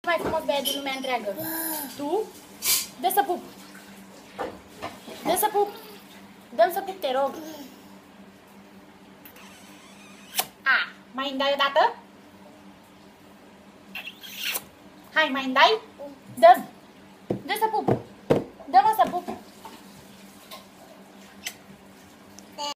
Mai frumos băiat din lumea întreagă. Tu? Dă să pup. Dă să pup. Dă-mi să pup, te rog. A, mai îmi dai o dată? Hai, mai îmi dai? Dă-mi.